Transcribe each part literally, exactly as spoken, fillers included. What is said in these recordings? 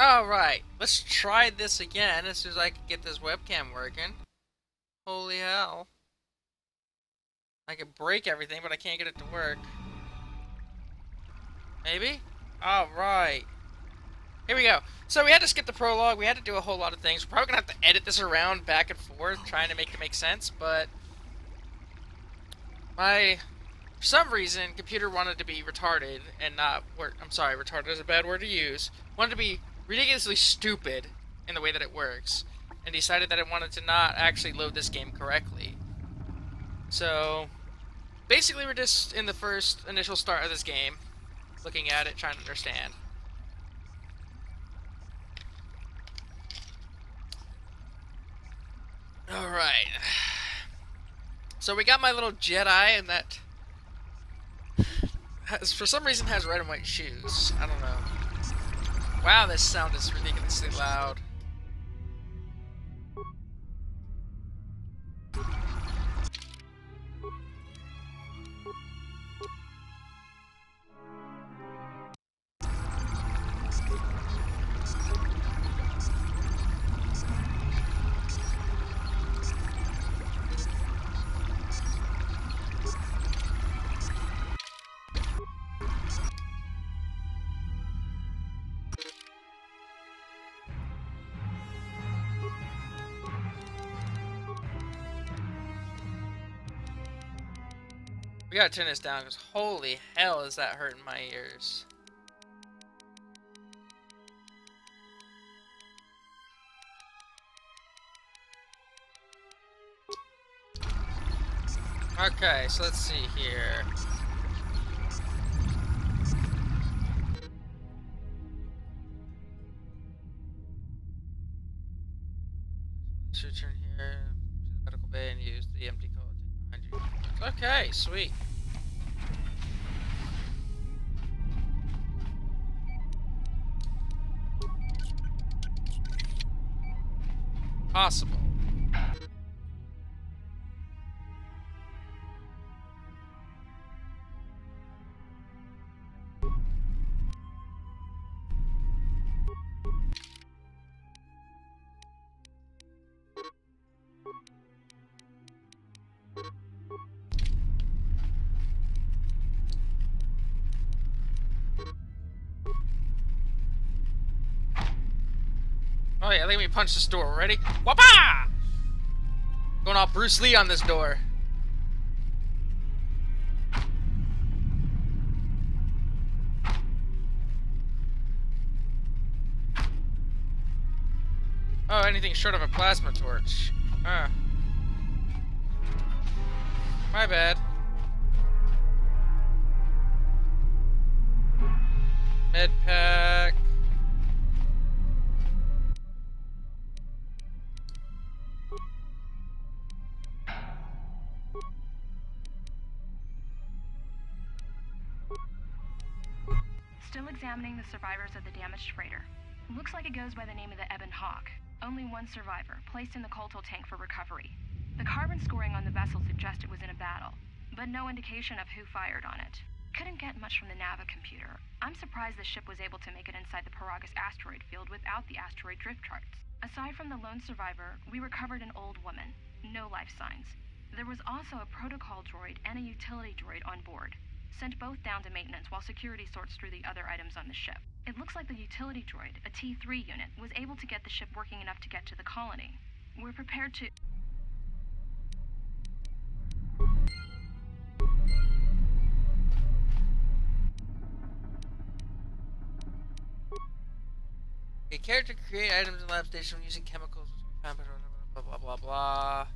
Alright, let's try this again as soon as I can get this webcam working. Holy hell. I can break everything, but I can't get it to work. Maybe? Alright. Here we go. So we had to skip the prologue, we had to do a whole lot of things. We're probably going to have to edit this around back and forth, trying to make it make sense, but... My... For some reason, computer wanted to be retarded and not work. I'm sorry, retarded is a bad word to use. Wanted to be ridiculously stupid in the way that it works, and decided that it wanted to not actually load this game correctly. So, basically we're just in the first initial start of this game, looking at it, trying to understand. Alright. So we got my little Jedi, and that, has, for some reason, has red and white shoes. I don't know. Wow, this sound is ridiculously loud. We gotta turn this down because holy hell is that hurting my ears. Okay, so let's see here. Should turn here to the medical bay and use the empty code behind you. Okay, sweet. Possible. Oh yeah, let me punch this door. Ready? Wapa! Going off Bruce Lee on this door. Oh, anything short of a plasma torch. Huh. My bad. Med pack. Still examining the survivors of the damaged freighter. Looks like it goes by the name of the Ebon Hawk. Only one survivor, placed in the Kotor tank for recovery. The carbon scoring on the vessel suggests it was in a battle, but no indication of who fired on it. Couldn't get much from the Nava computer. I'm surprised the ship was able to make it inside the Paragus asteroid field without the asteroid drift charts. Aside from the lone survivor, we recovered an old woman. No life signs. There was also a protocol droid and a utility droid on board. Sent both down to maintenance while security sorts through the other items on the ship. It looks like the utility droid, a T three unit, was able to get the ship working enough to get to the colony. We're prepared to... A character can create items in lab station using chemicals. Blah blah blah blah blah.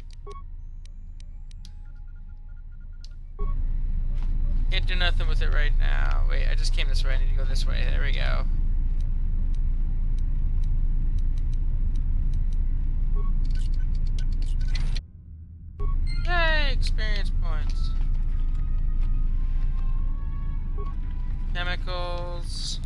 Can't do nothing with it right now. Wait, I just came this way. I need to go this way. There we go. Yay, experience points. Chemicals.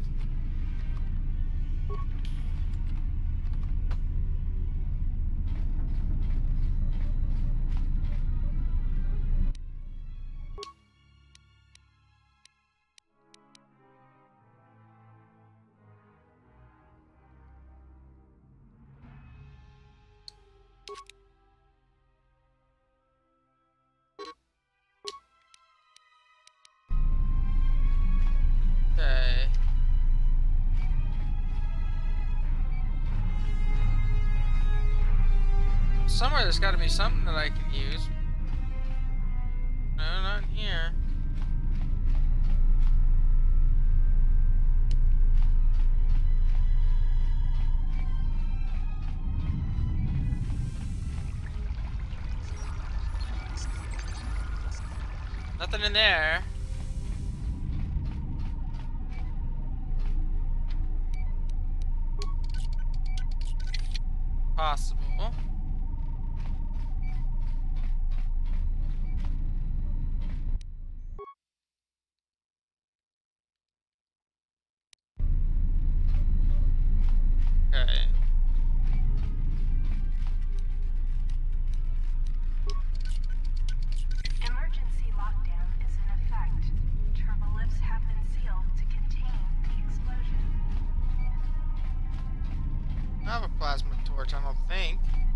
somewhere there's got to be something that I can use. No, not in here. Nothing in there. Possible. Okay. Emergency lockdown is in effect. Turbo lifts have been sealed to contain the explosion. I have a plasma torch, I don't think.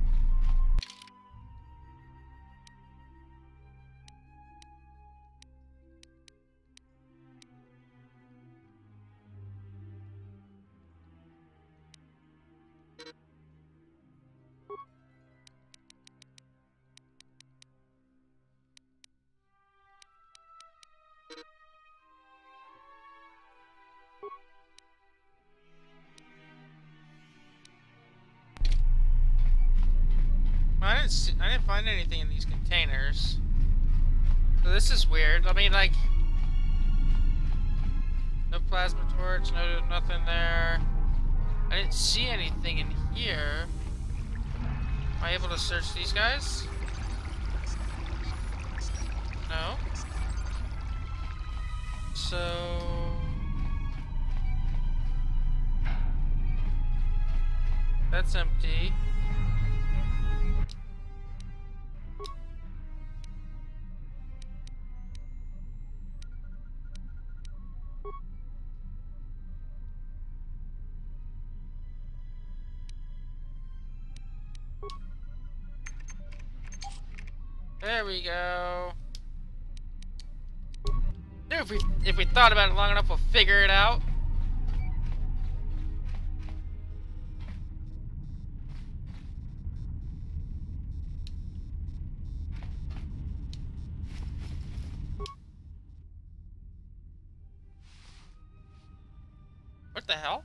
I didn't see, I didn't find anything in these containers. So this is weird. I mean, like, no plasma torch, no nothing there. I didn't see anything in here. Am I able to search these guys? No. So that's empty. There we go. Dude, if we if we thought about it long enough, we'll figure it out. What the hell?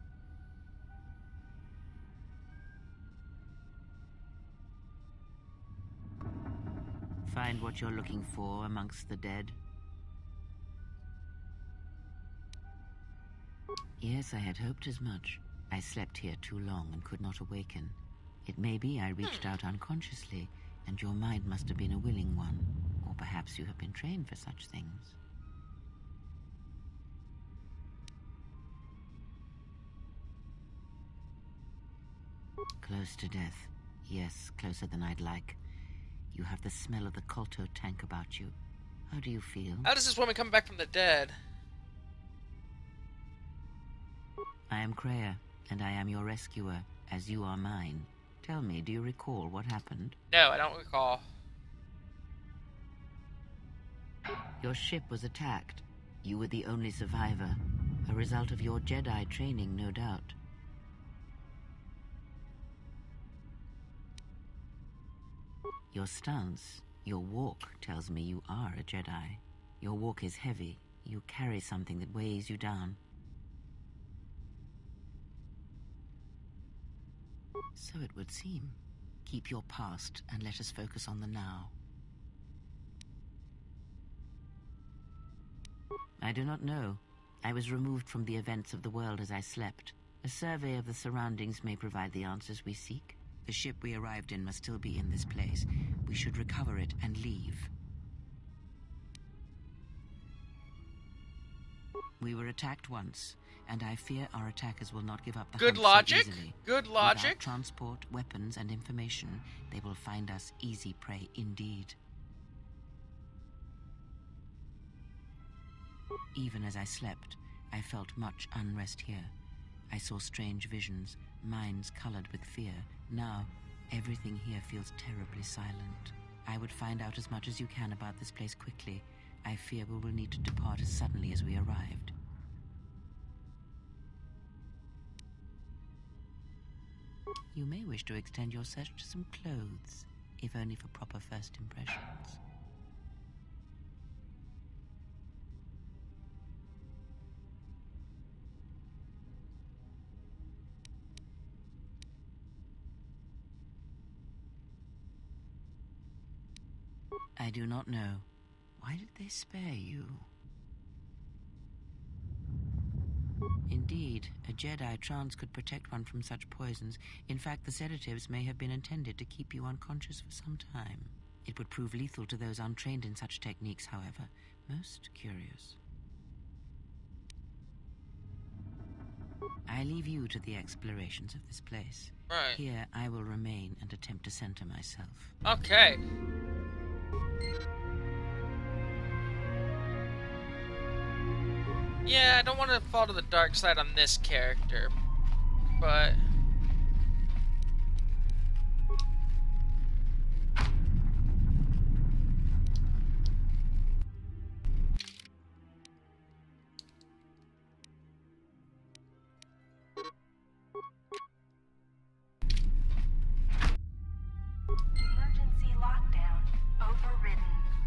Find what you're looking for amongst the dead? Yes, I had hoped as much. I slept here too long and could not awaken. It may be I reached out unconsciously, and your mind must have been a willing one. Or perhaps you have been trained for such things. Close to death. Yes, closer than I'd like. You have the smell of the Kotor tank about you. How do you feel? How does this woman come back from the dead? I am Kreia, and I am your rescuer, as you are mine. Tell me, do you recall what happened? No, I don't recall. Your ship was attacked. You were the only survivor. A result of your Jedi training, no doubt. Your stance, your walk, tells me you are a Jedi. Your walk is heavy. You carry something that weighs you down. So it would seem. Keep your past and let us focus on the now. I do not know. I was removed from the events of the world as I slept. A survey of the surroundings may provide the answers we seek. The ship we arrived in must still be in this place. We should recover it and leave. We were attacked once, and I fear our attackers will not give up the Good hunt so logic. easily. Good Without logic. transport, weapons, and information, they will find us easy prey indeed. Even as I slept, I felt much unrest here. I saw strange visions, minds colored with fear. Now, everything here feels terribly silent. I would find out as much as you can about this place quickly. I fear we will need to depart as suddenly as we arrived. You may wish to extend your search to some clothes, if only for proper first impressions. I do not know. Why did they spare you? Indeed, a Jedi trance could protect one from such poisons. In fact, the sedatives may have been intended to keep you unconscious for some time. It would prove lethal to those untrained in such techniques, however. Most curious. I leave you to the explorations of this place. Right. Here, I will remain and attempt to center myself. Okay. Yeah, I don't want to fall to the dark side on this character, but... Emergency lockdown overridden.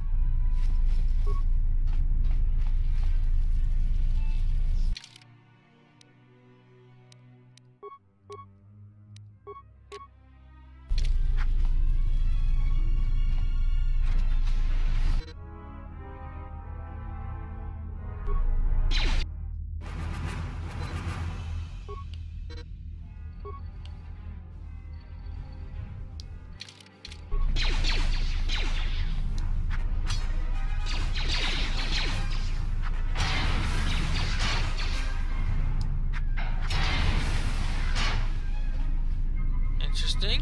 Interesting.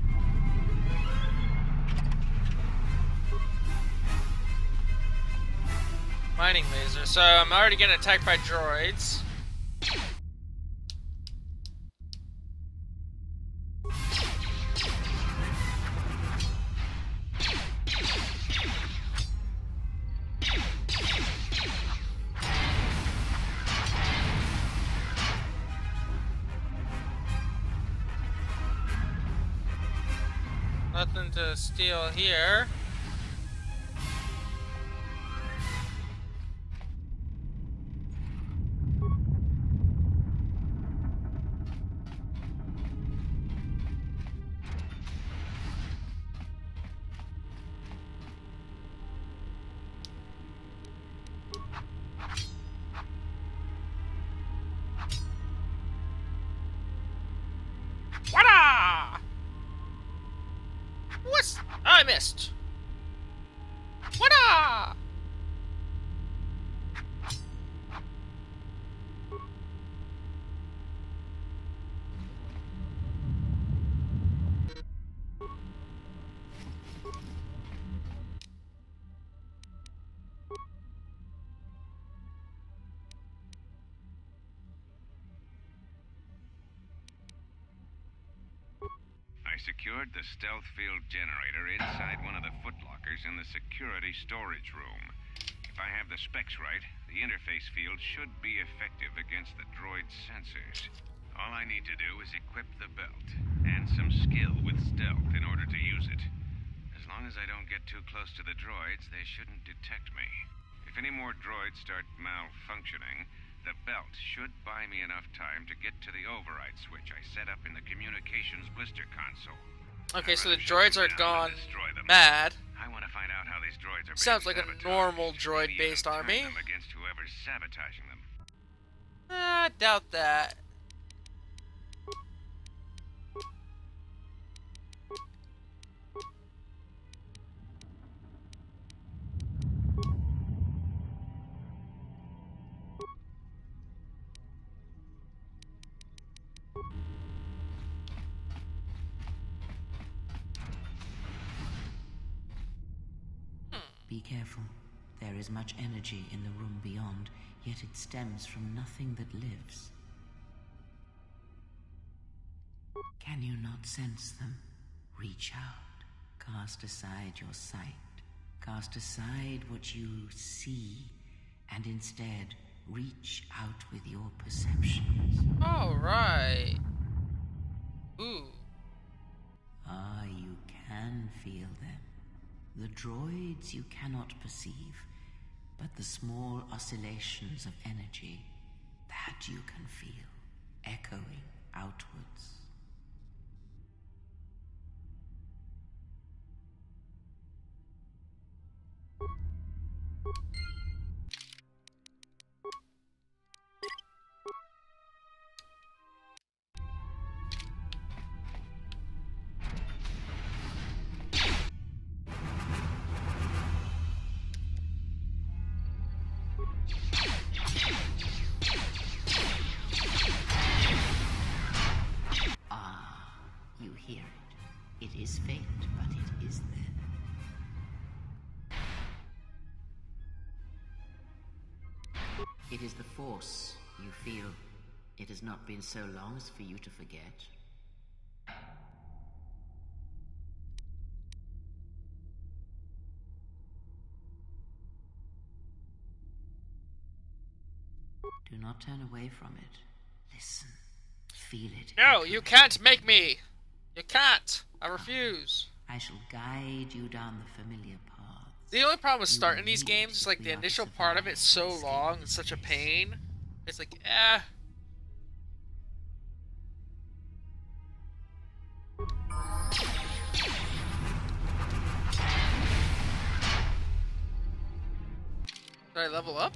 Mining laser. So I'm already getting attacked by droids. Nothing to steal here. Wada! What's... I missed. Wada! I secured the stealth field generator inside one of the footlockers in the security storage room. If I have the specs right, the interface field should be effective against the droid's sensors. All I need to do is equip the belt, and some skill with stealth in order to use it. As long as I don't get too close to the droids, they shouldn't detect me. If any more droids start malfunctioning, the belt should buy me enough time to get to the override switch I set up in the communications blister console. Okay, I'd so the rather droids shut are them down gone than destroy them. mad. I want to find out how these droids are being Sounds like a sabotaged. normal Maybe droid-based even turn army. them against whoever's sabotaging them. Uh, I doubt that. Be careful. There is much energy in the room beyond, yet it stems from nothing that lives. Can you not sense them? Reach out. Cast aside your sight. Cast aside what you see, and instead reach out with your perceptions. All right. Ooh. Ah, you can feel them. The droids you cannot perceive, but the small oscillations of energy, that you can feel, echoing outwards. It is the Force you feel. It has not been so long as for you to forget. Do not turn away from it. Listen. Feel it. No, you can't make me! You can't! I refuse. I shall guide you down the familiar path. The only problem with starting these games is like the initial part of it's so long and such a pain. It's like, eh. Did I level up?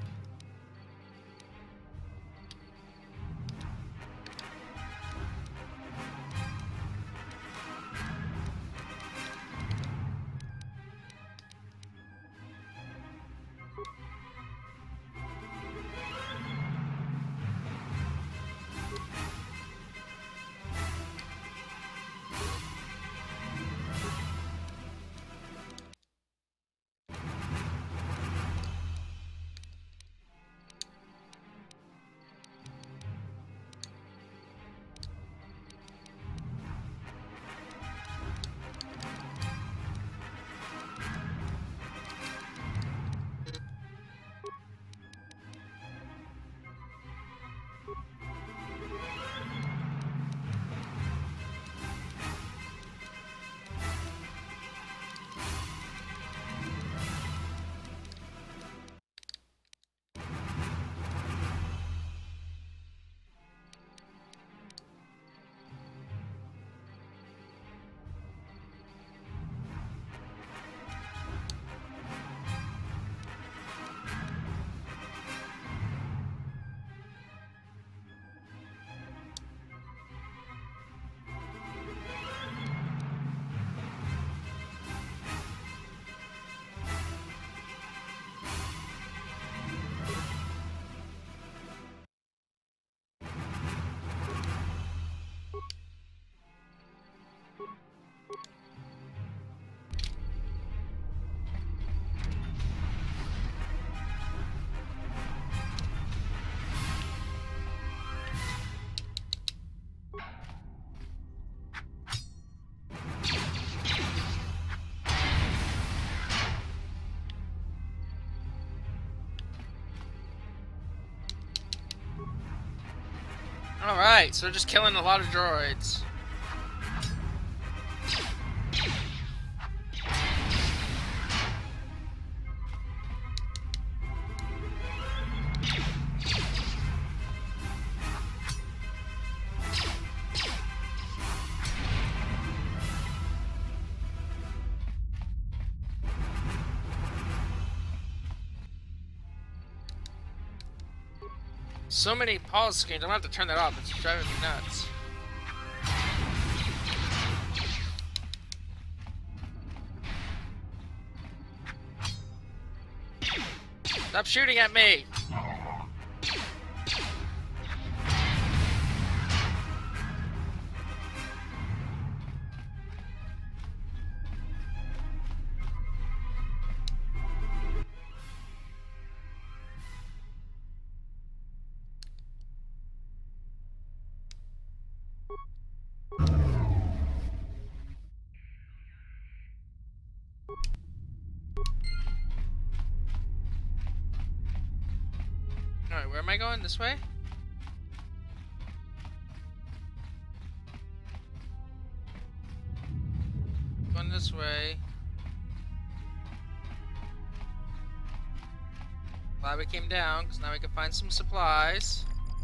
Alright, so just killing a lot of droids. So many pause screens, I'm gonna have to turn that off, it's driving me nuts. Stop shooting at me! Alright, where am I going? This way? going this way. Glad we came down, because now we can find some supplies.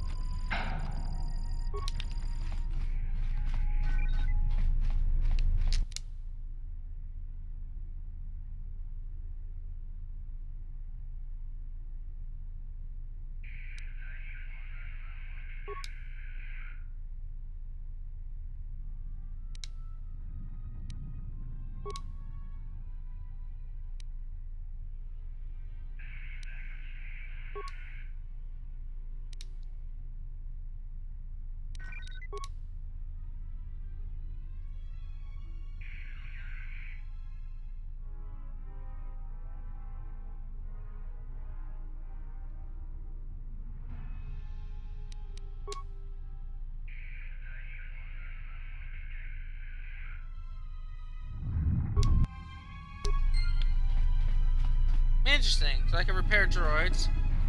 Interesting. So I can repair droids.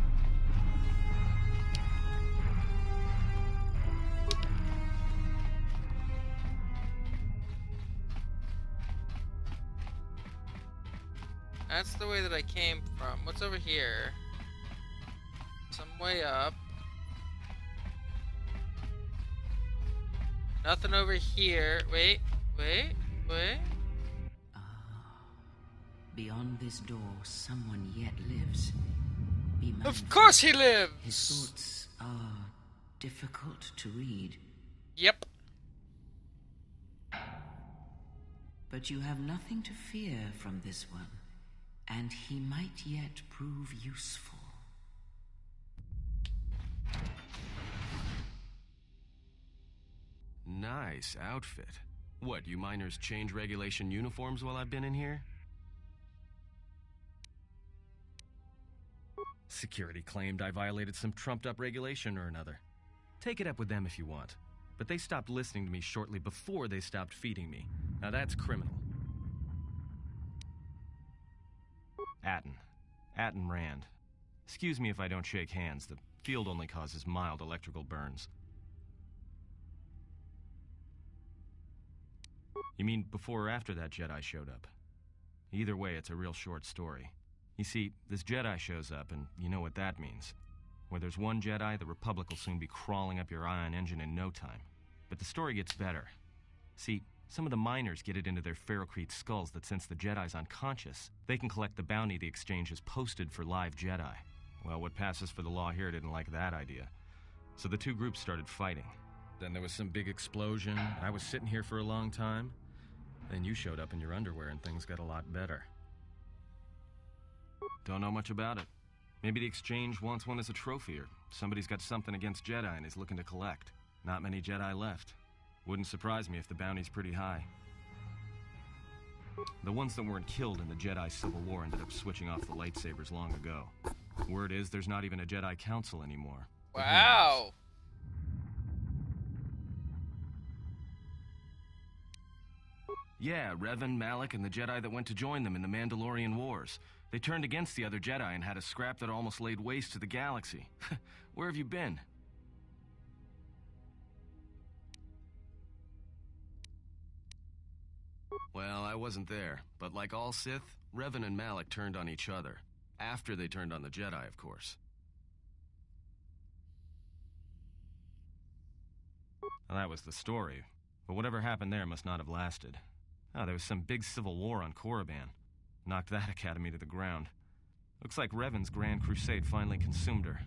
That's the way that I came from. What's over here? Some way up. Nothing over here. Wait, wait, wait. Beyond this door, someone yet lives. Be mindful. Of course he lives! His thoughts are difficult to read. Yep. But you have nothing to fear from this one, and he might yet prove useful. Nice outfit. What, you miners change regulation uniforms while I've been in here? Security claimed I violated some trumped-up regulation or another. Take it up with them if you want. But they stopped listening to me shortly before they stopped feeding me. Now that's criminal. Atten. Atten Rand. Excuse me if I don't shake hands. The field only causes mild electrical burns. You mean before or after that Jedi showed up? Either way, it's a real short story. You see, this Jedi shows up, and you know what that means. Where there's one Jedi, the Republic will soon be crawling up your ion engine in no time. But the story gets better. See, some of the miners get it into their ferrocrete skulls that since the Jedi's unconscious, they can collect the bounty the exchange has posted for live Jedi. Well, what passes for the law here didn't like that idea. So the two groups started fighting. Then there was some big explosion. I was sitting here for a long time. Then you showed up in your underwear and things got a lot better. Don't know much about it. Maybe the exchange wants one as a trophy, or somebody's got something against Jedi and is looking to collect. Not many Jedi left. Wouldn't surprise me if the bounty's pretty high. The ones that weren't killed in the Jedi Civil War ended up switching off the lightsabers long ago. Word is there's not even a Jedi Council anymore. Wow. Yeah, Revan, Malak, and the Jedi that went to join them in the Mandalorian Wars. They turned against the other Jedi and had a scrap that almost laid waste to the galaxy. Where have you been? Well, I wasn't there, but like all Sith, Revan and Malak turned on each other. After they turned on the Jedi, of course. Well, that was the story. But whatever happened there must not have lasted. Oh, there was some big civil war on Korriban. Knocked that academy to the ground. Looks like Revan's Grand Crusade finally consumed her.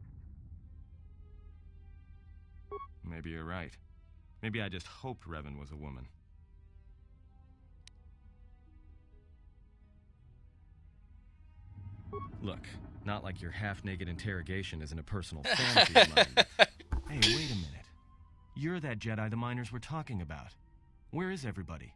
Maybe you're right. Maybe I just hoped Revan was a woman. Look, not like your half-naked interrogation isn't a personal fantasy of mine. Hey, wait a minute. You're that Jedi the miners were talking about. Where is everybody?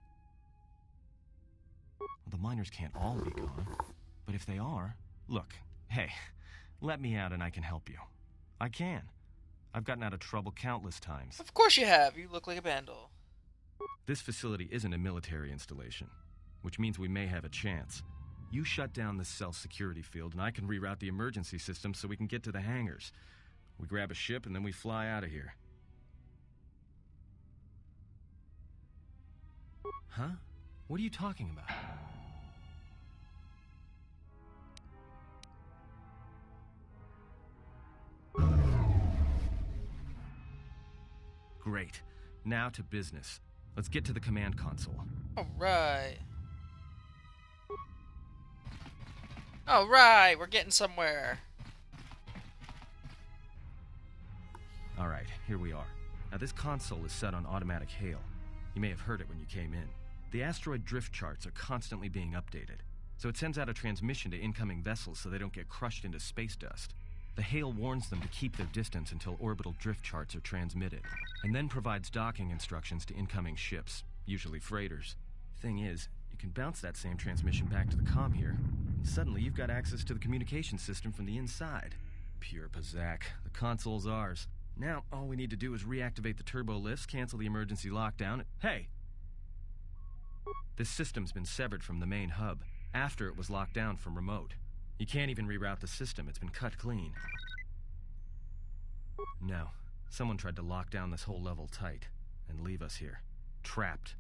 Well, the miners can't all be gone. But if they are... Look, hey, let me out and I can help you. I can. I've gotten out of trouble countless times. Of course you have. You look like a vandal. This facility isn't a military installation, which means we may have a chance. You shut down the cell security field and I can reroute the emergency system so we can get to the hangars. We grab a ship and then we fly out of here. Huh? What are you talking about? Great. Now to business. Let's get to the command console. Alright. Alright, we're getting somewhere. Alright, here we are. Now this console is set on automatic hail. You may have heard it when you came in. The asteroid drift charts are constantly being updated, so it sends out a transmission to incoming vessels so they don't get crushed into space dust. The hail warns them to keep their distance until orbital drift charts are transmitted, and then provides docking instructions to incoming ships, usually freighters. Thing is, you can bounce that same transmission back to the comm here, and suddenly you've got access to the communication system from the inside. Pure Pazak. The console's ours. Now, all we need to do is reactivate the turbo lifts, cancel the emergency lockdown. Hey! This system's been severed from the main hub, after it was locked down from remote. You can't even reroute the system, it's been cut clean. No, someone tried to lock down this whole level tight, and leave us here, trapped.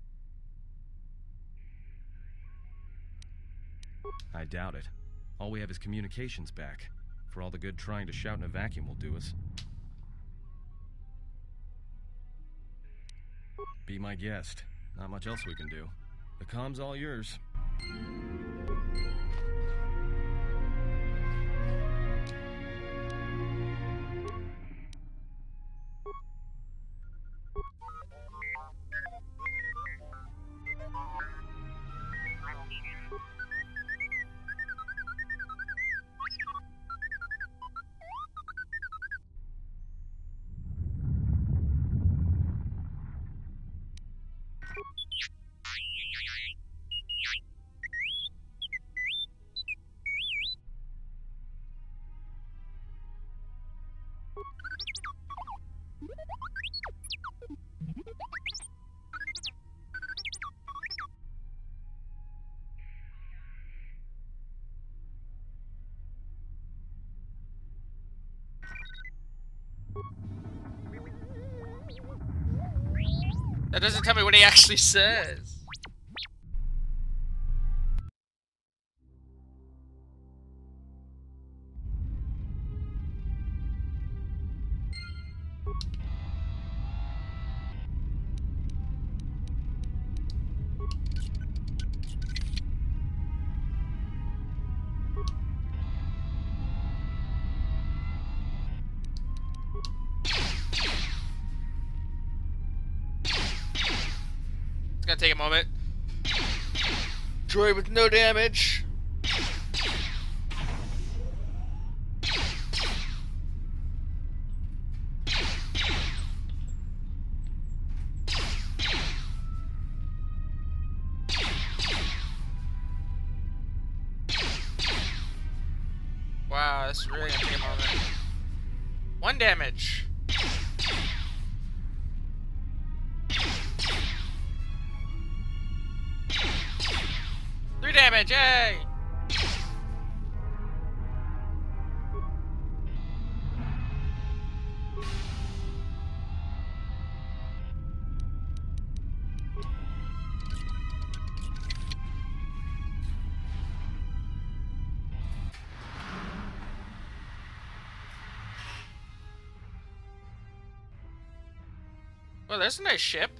I doubt it. All we have is communications back. For all the good trying to shout in a vacuum will do us. Be my guest. Not much else we can do. The comm's all yours. That doesn't tell me what he actually says. Gonna take a moment. Droid with no damage. Wow, this is really gonna take a moment. One damage. Three damage, yay! Well, there's a nice ship.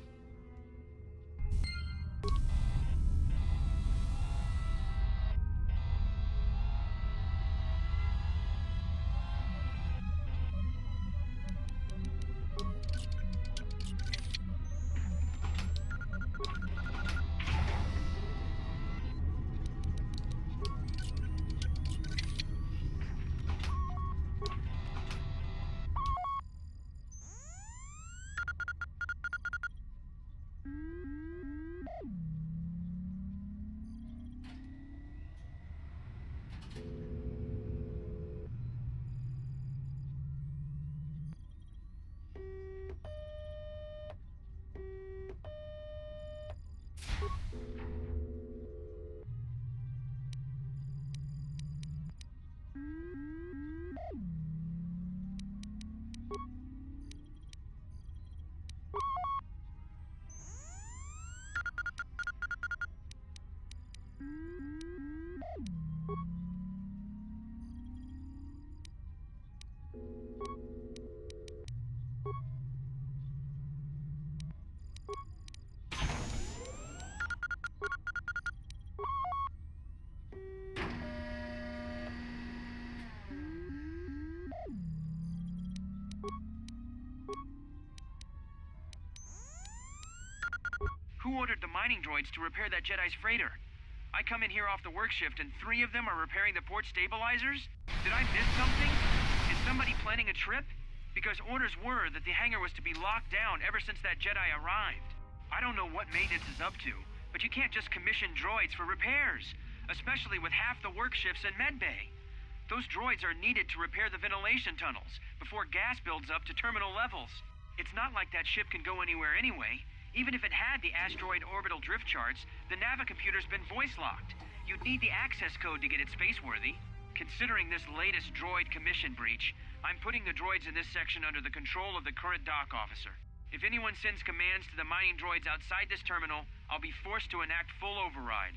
Who ordered the mining droids to repair that Jedi's freighter? I come in here off the work shift and three of them are repairing the port stabilizers? Did I miss something? Is somebody planning a trip? Because orders were that the hangar was to be locked down ever since that Jedi arrived. I don't know what maintenance is up to, but you can't just commission droids for repairs, especially with half the work shifts in medbay. Those droids are needed to repair the ventilation tunnels before gas builds up to terminal levels. It's not like that ship can go anywhere anyway. Even if it had the asteroid orbital drift charts, the Navicomputer's been voice-locked. You'd need the access code to get it spaceworthy. Considering this latest droid commission breach, I'm putting the droids in this section under the control of the current dock officer. If anyone sends commands to the mining droids outside this terminal, I'll be forced to enact full override.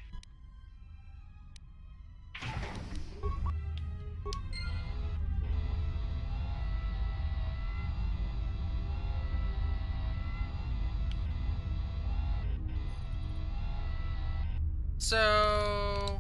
So...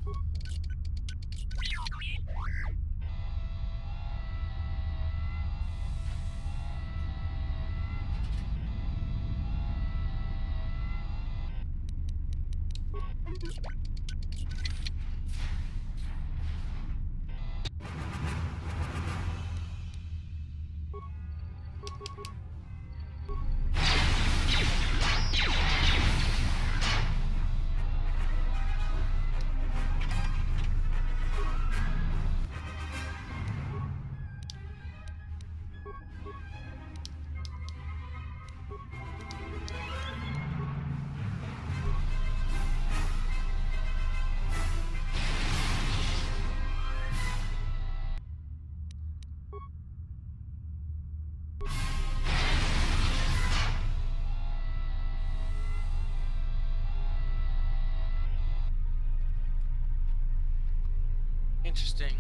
Interesting.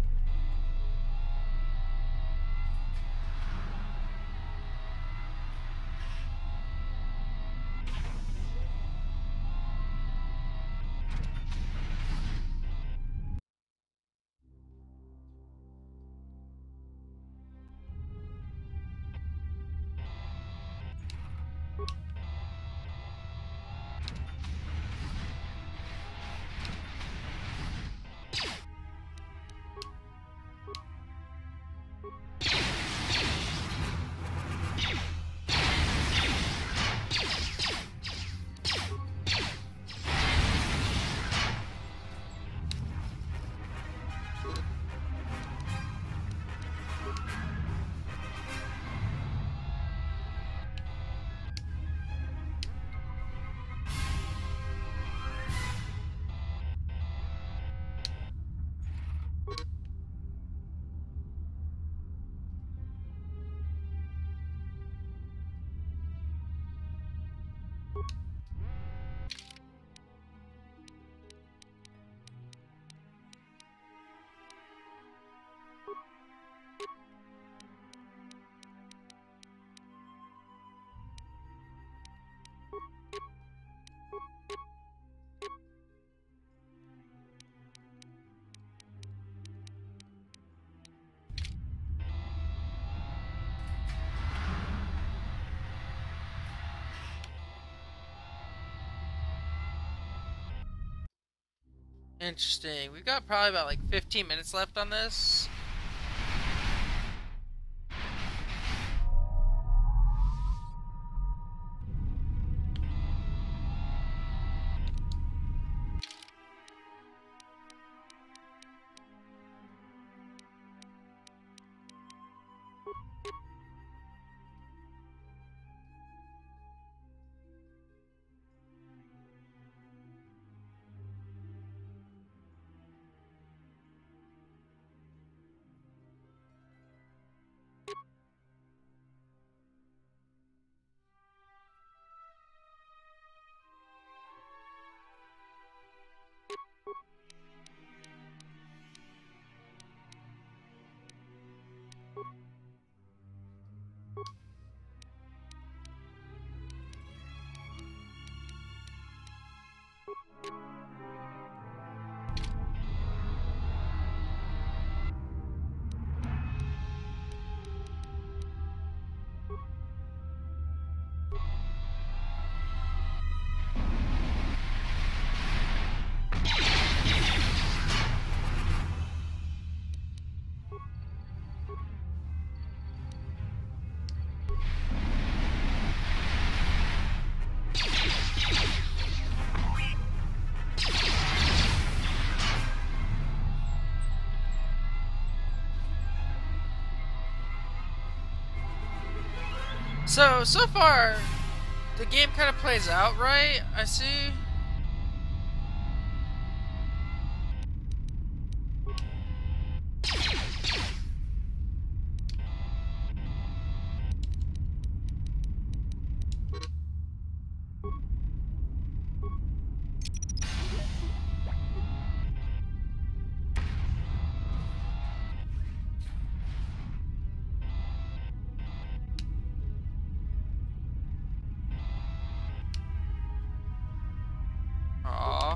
Interesting. We've got probably about like fifteen minutes left on this. So, so far, the game kind of plays out right, I see. Aww.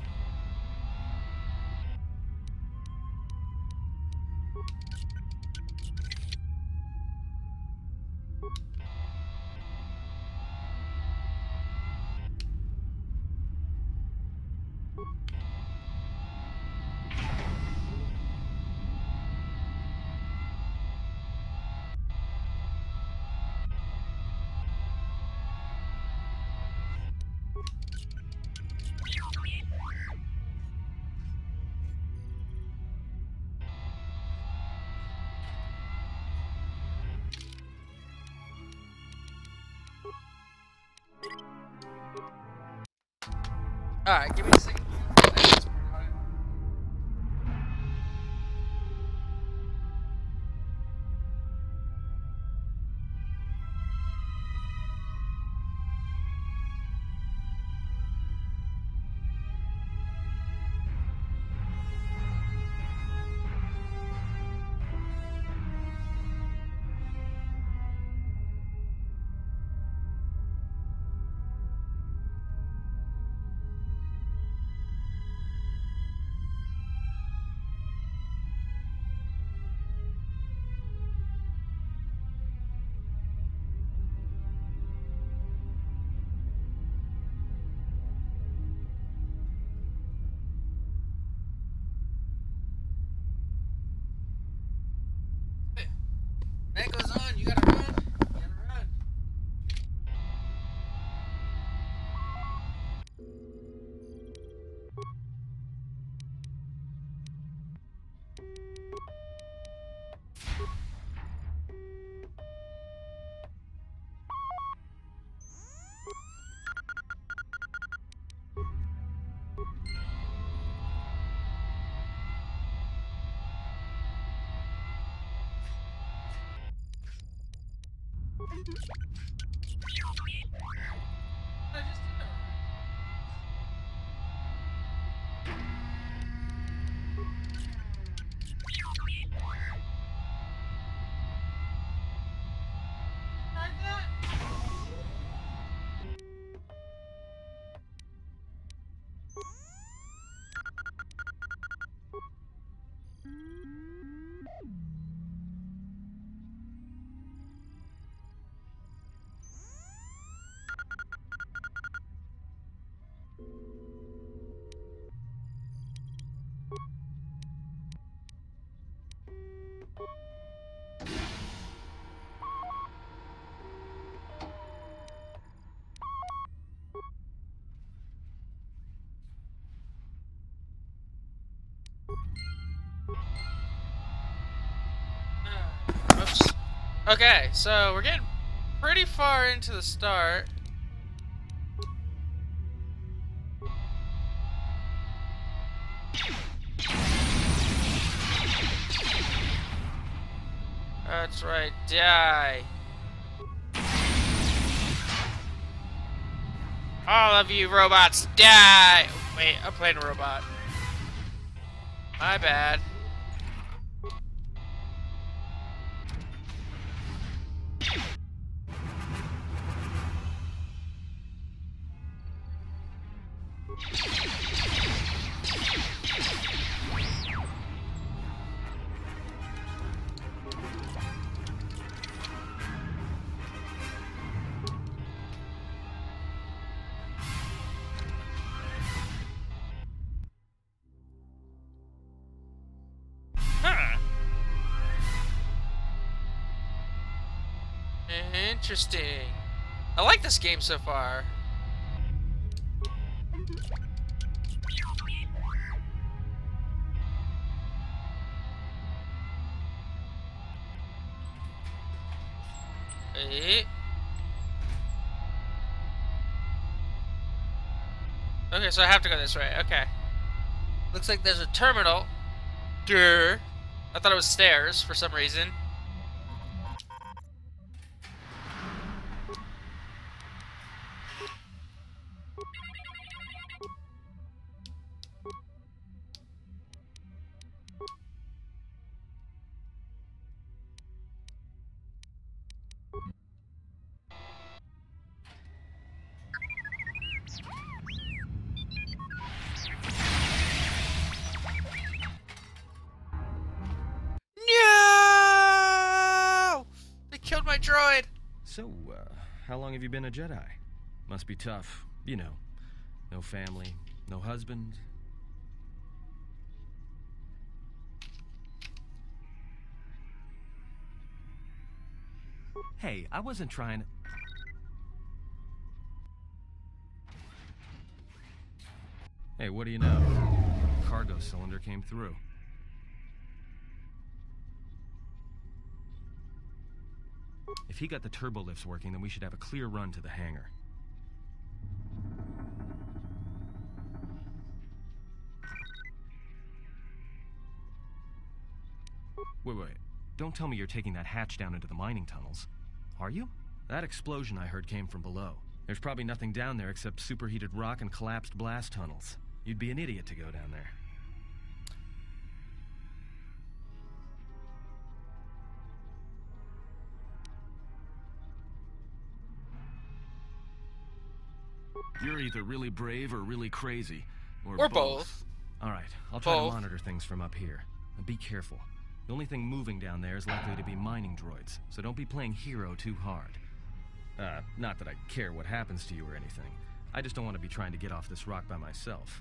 Alright, give me a second. That goes on, you gotta run. You gotta run. I just did that. Like that. Oops. Okay, so we're getting pretty far into the start. That's right, die. All of you robots, die! Wait, I'm playing a robot. My bad. Huh. Interesting. I like this game so far. Wait. Okay, so I have to go this way. Okay. Looks like there's a terminal. Durr. I thought it was stairs for some reason. No! They killed my droid. So, uh, how long have you been a Jedi? Must be tough. You know, no family, no husband. Hey, I wasn't trying to... Hey, what do you know? Cargo cylinder came through. If he got the turbo lifts working, then we should have a clear run to the hangar. Wait, wait. Don't tell me you're taking that hatch down into the mining tunnels. Are you? That explosion I heard came from below. There's probably nothing down there except superheated rock and collapsed blast tunnels. You'd be an idiot to go down there. You're either really brave or really crazy. Or, Or both. both. Alright, I'll try Both. to monitor things from up here. And be careful. The only thing moving down there is likely to be mining droids, so don't be playing hero too hard. Uh, not that I care what happens to you or anything. I just don't want to be trying to get off this rock by myself.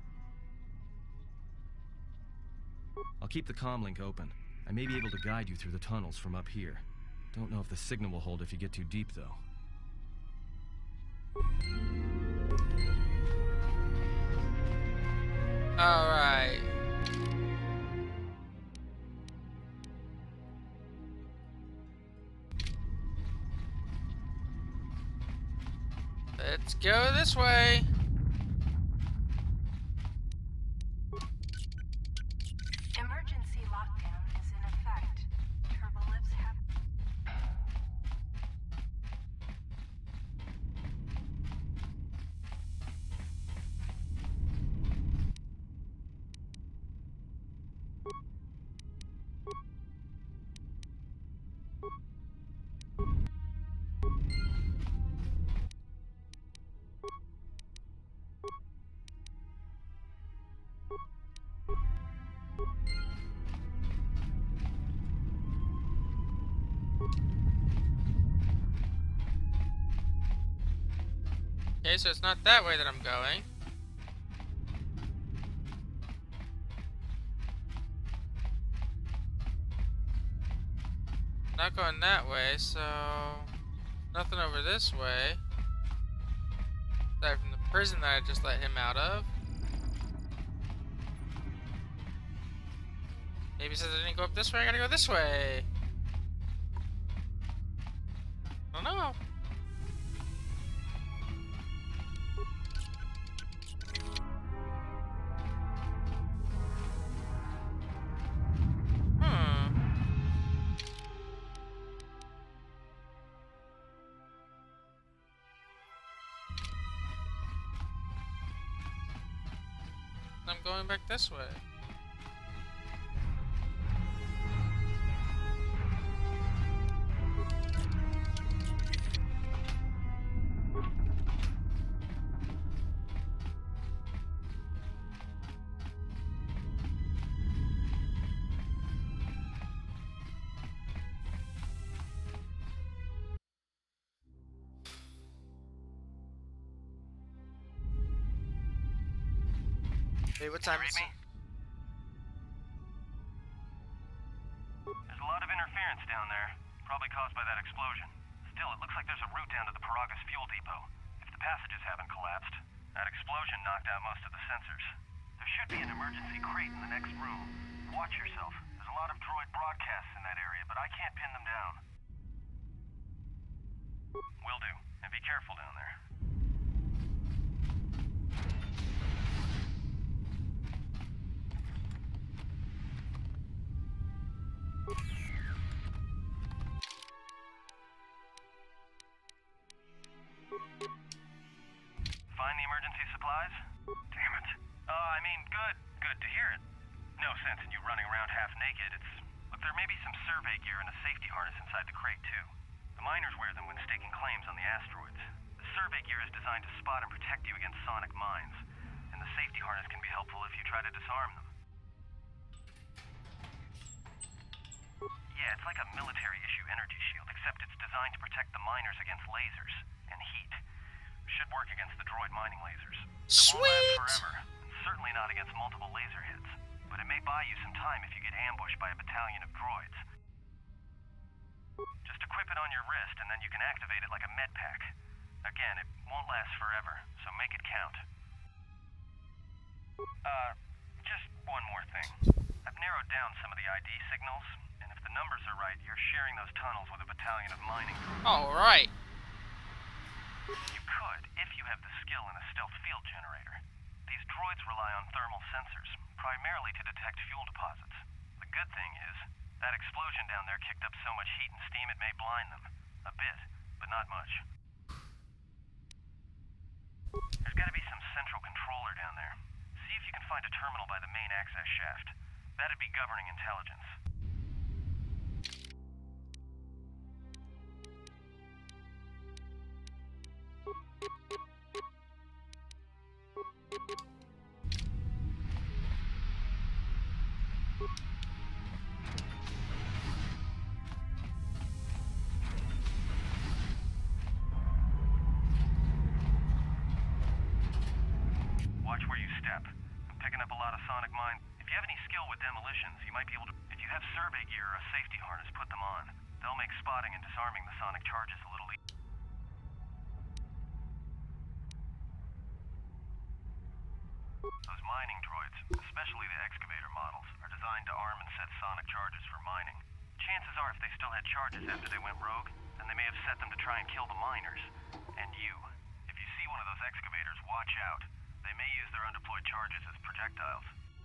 I'll keep the comm link open. I may be able to guide you through the tunnels from up here. Don't know if the signal will hold if you get too deep, though. Alright. Let's go this way. Emergency lockdown is in effect. Turbolifts have... Okay, so it's not that way that I'm going. Not going that way, so nothing over this way. Aside from the prison that I just let him out of. Maybe since I didn't go up this way, I gotta go this way. I don't know. Hmm. I'm going back this way. Hey, what time is it? There's a lot of interference down there, probably caused by that explosion. Still, it looks like there's a route down to the Paragas fuel depot. If the passages haven't collapsed, that explosion knocked out most of the sensors. There should be an emergency crate in the next room. Watch yourself. There's a lot of droid broadcasts in that area, but I can't pin them down. Will do. And be careful down there. supplies? Damn it. Uh, I mean, good. Good to hear it. No sense in you running around half naked. It's... Look, there may be some survey gear and a safety harness inside the crate, too. The miners wear them when staking claims on the asteroids. The survey gear is designed to spot and protect you against sonic mines. And the safety harness can be helpful if you try to disarm them. Yeah, it's like a military-issue energy shield, except it's designed to protect the miners against lasers and heat. Should work against the droid mining lasers. It won't last forever, and certainly not against multiple laser hits. But it may buy you some time if you get ambushed by a battalion of droids. Just equip it on your wrist, and then you can activate it like a med pack. Again, it won't last forever, so make it count. Uh, just one more thing. I've narrowed down some of the I D signals, and if the numbers are right, you're sharing those tunnels with a battalion of mining droids. Alright. You could, if you have the skill in a stealth field generator. These droids rely on thermal sensors, primarily to detect fuel deposits. The good thing is, that explosion down there kicked up so much heat and steam it may blind them. A bit, but not much. There's gotta be some central controller down there. See if you can find a terminal by the main access shaft. That'd be governing intelligence. Watch where you step. I'm picking up a lot of sonic mine. If you have any skill with demolitions, you might be able to... If you have survey gear or a safety harness, put them on. They'll make spotting and disarming the sonic charges a little easier. Those mining droids, especially the excavator models, are designed to arm and set sonic charges for mining. Chances are if they still had charges after they went rogue, then they may have set them to try and kill the miners. And you. If you see one of those excavators, watch out. They may use their undeployed charges as projectiles.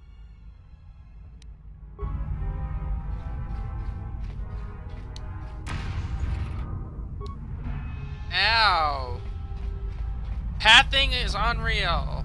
Ow. Pathing is unreal.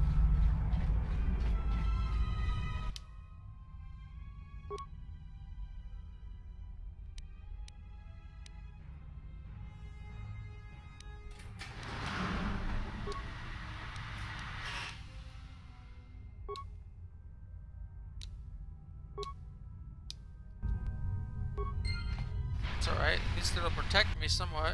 It's alright, at least it'll protect me somewhat.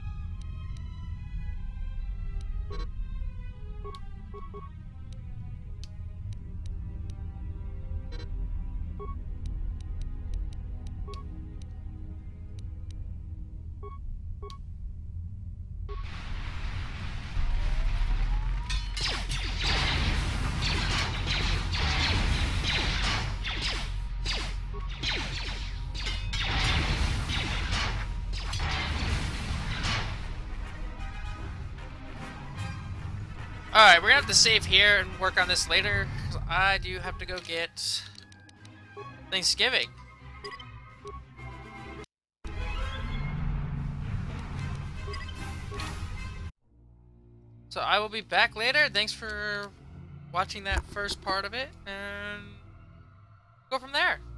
Alright, we're gonna have to save here and work on this later, because I do have to go get Thanksgiving. So I will be back later. Thanks for watching that first part of it, and go from there.